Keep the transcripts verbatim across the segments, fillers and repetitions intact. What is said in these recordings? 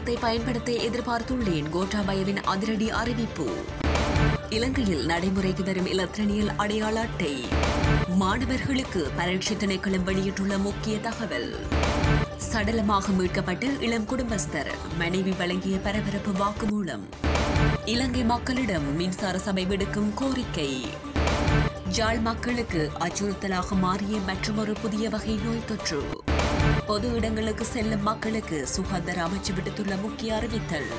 சடலத்தை பயன்படுத்த எதிர்பார்த்துள்ளேன். கோட்டாபயவின் அதிரடி அறிவிப்பு. இலங்கையில் நடைமுறைக்கு வரும் இலத்திரனியல் அடையாள அட்டை. மாணவர்களுக்கு பரீட்சை திணைக்களம் வெளியிட்டுள்ள முக்கிய தகவல். சடலமாக மீட்கப்பட்ட இளம் குடும்பஸ்தர், மனைவி வழங்கிய பரபரப்பு வாக்குமூலம். இலங்கை மக்களிடம் மின்சார சபை விடுக்கும் கோரிக்கை. ஜாழ் மக்களுக்கு அச்சுறுத்தலாக மாறிய மற்றொரு புதிய வகை நோய் தொற்று. பொது இடங்களுக்கு செல்லும் மக்களுக்கு சுகாதார அமைச்சு விடுத்துள்ள முக்கிய அறிவித்தல்.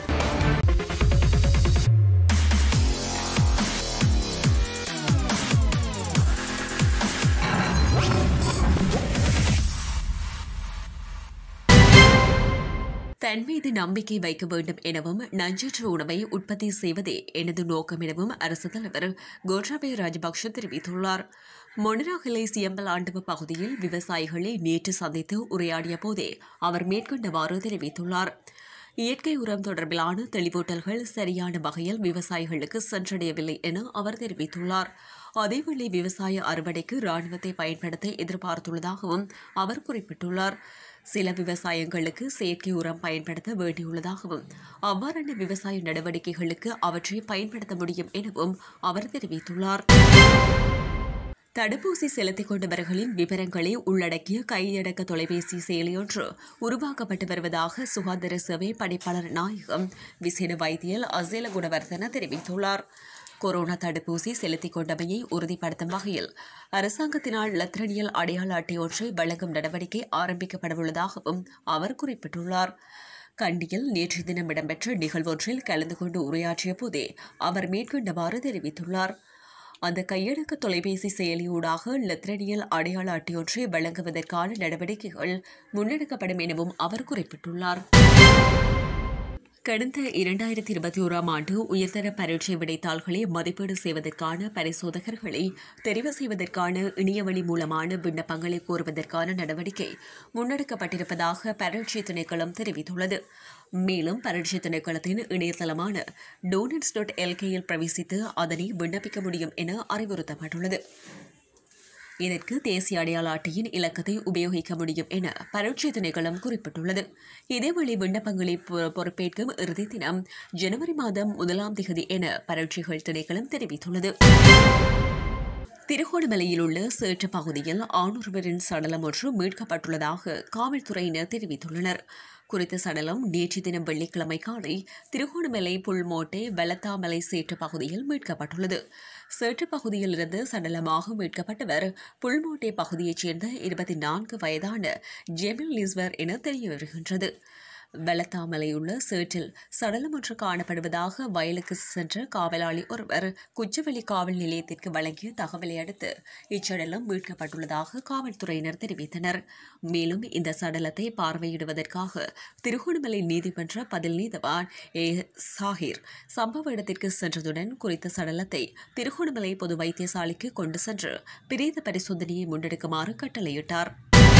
தன் மீது நம்பிக்கை வைக்க வேண்டும் எனவும் நஞ்சற்ற உணவை உற்பத்தி செய்வதே எனது நோக்கம் எனவும் அரசு தலைவர் கோட்டாபய ராஜபக்ஷ தெரிவித்துள்ளார். மொனராகலை சியம்பலாண்டுவ பகுதியில் விவசாயிகளை நேற்று சந்தித்து உரையாடிய போதே அவர் மேற்கொண்டவாறு தெரிவித்துள்ளார். இயற்கை உரம் தொடர்பிலான தெளிவூட்டல்கள் சரியான வகையில் விவசாயிகளுக்கு சென்றடையவில்லை என அவர் தெரிவித்துள்ளார். அதேவேளை விவசாய அறுவடைக்கு ராணுவத்தை பயன்படுத்த எதிர்பார்த்துள்ளதாகவும் அவர் குறிப்பிட்டுள்ளார். சில விவசாயங்களுக்கு செயற்கை உரம் பயன்படுத்த வேண்டியுள்ளதாகவும் அவ்வாறான விவசாய நடவடிக்கைகளுக்கு அவற்றை பயன்படுத்த முடியும் எனவும் அவர் தெரிவித்துள்ளார். தடுப்பூசி செலுத்திக் கொண்டவர்களின் விவரங்களை உள்ளடக்கிய கையடக்க தொலைபேசி செயலியொன்று உருவாக்கப்பட்டு வருவதாக சுகாதார சேவை பணிப்பாளர் நாயகம் விசேட வைத்தியர் அசேல குணவர்தன தெரிவித்துள்ளார். கொரோனா தடுப்பூசி செலுத்திக் கொண்டமையை உறுதிப்படுத்தும் வகையில் அரசாங்கத்தினால் இலத்திரனியல் அடையாள அட்டை ஒன்றை வழங்கும் நடவடிக்கை ஆரம்பிக்கப்படவுள்ளதாகவும் அவர் குறிப்பிட்டுள்ளார். கண்டியில் நேற்று தினம் இடம்பெற்ற நிகழ்வொன்றில் கலந்து கொண்டு உரையாற்றிய போதே அவர் மேற்கொண்டவாறு தெரிவித்துள்ளார். அந்த கையடக்க தொலைபேசி செயலியூடாக இலத்திரனியல் அடையாள அட்டையொன்றை வழங்குவதற்கான நடவடிக்கைகள் முன்னெடுக்கப்படும் எனவும் அவர் குறிப்பிட்டுள்ளார். கடந்த இரண்டாயிரத்தி இருபத்தி ஓராம் ஆண்டு உயர்தர பரீட்சை விடைத்தாள்களை மதிப்பீடு செய்வதற்கான பரிசோதகர்களை தெரிவு செய்வதற்கான இணையவழி மூலமான விண்ணப்பங்களை கோருவதற்கான நடவடிக்கை முன்னெடுக்கப்பட்டிருப்பதாக பரீட்சை திணைக்களம் தெரிவித்துள்ளது. மேலும் பரீட்சை திணைக்களத்தின் இணையதளமான டோனட்ஸ் டாட் எல்கேயில் பிரவேசித்து அதனை விண்ணப்பிக்க முடியும் என அறிவுறுத்தப்பட்டுள்ளது. இதற்கு தேசிய அடையாள அட்டையின் இலக்கத்தை உபயோகிக்க முடியும் என பரீட்சை திணைக்களம் குறிப்பிட்டுள்ளது. இதேவேளை விண்ணப்பங்களை பொறுப்பேற்கும் இறுதி தினம் ஜனவரி மாதம் முதலாம் திகதி என பரீட்சைகள் திணைக்களம் தெரிவித்துள்ளது. திருகோணமலையில் உள்ள சேற்று பகுதியில் ஆணொருவரின் சடலம் ஒன்று மீட்கப்பட்டுள்ளதாக காவல்துறையினர் தெரிவித்துள்ளனர். குறித்த சடலம் நேற்று தினம் வெள்ளிக்கிழமை காலை திருகோணமலை புல்மோட்டை வெலத்தாமலை சேற்று பகுதியில் மீட்கப்பட்டுள்ளது. சேற்று பகுதியிலிருந்து சடலமாக மீட்கப்பட்டவர் புல்மோட்டை பகுதியைச் சேர்ந்த இருபத்தி நான்கு வயதான ஜெமில் லிஸ்வர் என தெரிய வருகின்றது. வெலத்தாமலையுள்ள சேற்றில் சடலம் ஒன்று காணப்படுவதாக வயலுக்கு சென்ற காவலாளி ஒருவர் குச்சவெளி காவல் நிலையத்திற்கு வழங்கிய தகவலை அடுத்து இச்சடலம் மீட்கப்பட்டுள்ளதாக காவல்துறையினர் தெரிவித்தனர். மேலும் இந்த சடலத்தை பார்வையிடுவதற்காக திருகோணமலை நீதிமன்ற பதில் நீதவான் ஏ சாஹிர் சம்பவ இடத்திற்கு சென்றதுடன் குறித்த சடலத்தை திருகோணமலை பொது வைத்தியசாலைக்கு கொண்டு சென்று பிரேத பரிசோதனையை முன்னெடுக்குமாறு கட்டளையிட்டார்.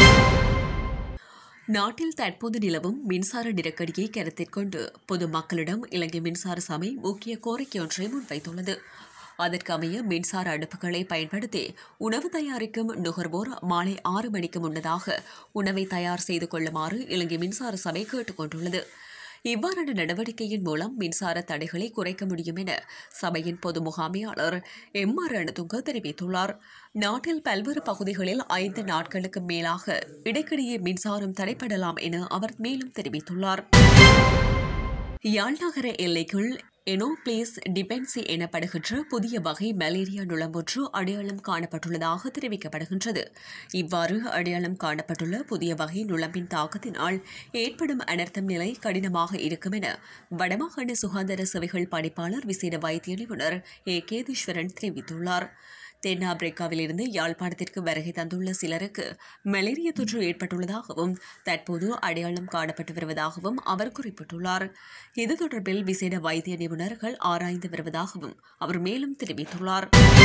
நாட்டில் தற்போது நிலவும் மின்சார நெருக்கடியை கருத்தில் கொண்டு பொதுமக்களிடம் இலங்கை மின்சார சபை முக்கிய கோரிக்கை ஒன்றை முன்வைத்துள்ளது. அதற்கமைய மின்சார அடுப்புகளை பயன்படுத்தி உணவு தயாரிக்கும் நுகர்வோர் மாலை ஆறு மணிக்கு முன்னதாக உணவை தயார் செய்து கொள்ளுமாறு இலங்கை மின்சார சபை கேட்டுக் கொண்டுள்ளது. இவ்வாறான நடவடிக்கையின் மூலம் மின்சார தடைகளை குறைக்க முடியும் என சபையின் பொது முகாமையாளர் எம் ஆர் ரணதுங்க தெரிவித்துள்ளார். நாட்டில் பல்வேறு பகுதிகளில் ஐந்து நாட்களுக்கு மேலாக இடைக்கிடையே மின்சாரம் தடைப்படலாம் என அவர் மேலும் தெரிவித்துள்ளார். யாழ்நகர எல்லைக்குள் எனோபிளேஸ் டிபென்சி எனப்படுகின்ற புதிய வகை மலேரியா நுளம்பொன்று அடையாளம் காணப்பட்டுள்ளதாக தெரிவிக்கப்படுகின்றது. இவ்வாறு அடையாளம் காணப்பட்டுள்ள புதிய வகை நுளம்பின் தாக்கத்தினால் ஏற்படும் அனர்த்தம் நிலை கடினமாக இருக்கும் என வடமாகாண சுகாதார சேவைகள் பணிப்பாளர் விசேட வைத்திய நிபுணர் ஏ கேதீஸ்வரன் தெரிவித்துள்ளார். தென்னாப்பிரிக்காவிலிருந்து யாழ்ப்பாணத்திற்கு வருகை தந்துள்ள சிலருக்கு மலேரியா தொற்று ஏற்பட்டுள்ளதாகவும் தற்போது அடையாளம் காணப்பட்டு வருவதாகவும் அவர் குறிப்பிட்டுள்ளார். இது தொடர்பில் விசேட வைத்திய நிபுணர்கள் ஆராய்ந்து வருவதாகவும் அவர் மேலும் தெரிவித்துள்ளார்.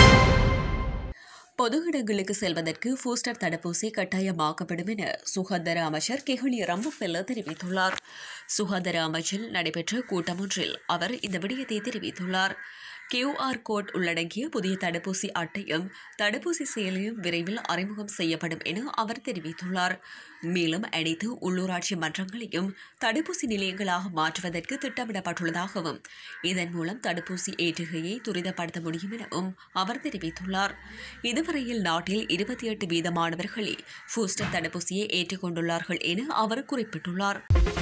பொது இடங்களுக்கு செல்வதற்கு பூஸ்டர் தடுப்பூசி கட்டாயமாக்கப்படும் என சுகாதார அமைச்சர் கெஹலி ரம்புக்வெல்ல தெரிவித்துள்ளார். சுகாதார அமைச்சில் நடைபெற்ற கூட்டம் ஒன்றில் அவர் இந்த விடயத்தை தெரிவித்துள்ளார். கியூஆர் கோட் உள்ளடங்கிய புதிய தடுப்பூசி அட்டையும் தடுப்பூசி செயலியும் விரைவில் அறிமுகம் செய்யப்படும் என அவர் தெரிவித்துள்ளார். மேலும் அனைத்து உள்ளூராட்சி மன்றங்களையும் தடுப்பூசி நிலையங்களாக மாற்றுவதற்கு திட்டமிடப்பட்டுள்ளதாகவும் இதன் மூலம் தடுப்பூசி ஏற்றுகையை துரிதப்படுத்த முடியும் எனவும் அவர் தெரிவித்துள்ளார். இதுவரையில் நாட்டில் இருபத்தி எட்டு வீதமானவர்களே பூஸ்டர் தடுப்பூசியை ஏற்றுக்கொண்டுள்ளார்கள் என அவர் குறிப்பிட்டுள்ளார்.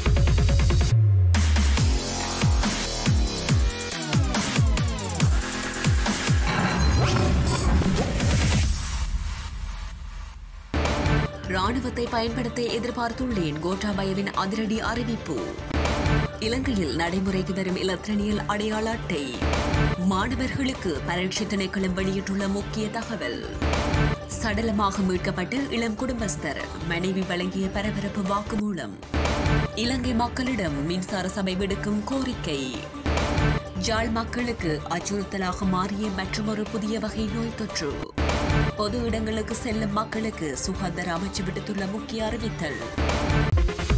ராணுவத்தை பயன்படுத்த எதிர்பார்த்துள்ளேன் கோட்டாபயவின் அதிரடி அறிவிப்பு. இலங்கையில் நடைமுறைக்கு வரும் இலத்திரனியல் அடையாள அட்டை. மாணவர்களுக்கு பரீட்சை திணைக்களம் வெளியிட்டுள்ள முக்கிய தகவல். சடலமாக மீட்கப்பட்டு இளம் குடும்பஸ்தர் மனைவி வழங்கிய பரபரப்பு வாக்குமூலம். இலங்கை மக்களிடம் மின்சார சபை விடுக்கும் கோரிக்கை. யாழ் மக்களுக்கு அச்சுறுத்தலாக மாறிய மற்றொரு புதிய வகை நோய் தொற்று. பொது இடங்களுக்கு செல்லும் மக்களுக்கு சுகாதார அமைச்சு விடுத்துள்ள முக்கிய அறிவித்தல்.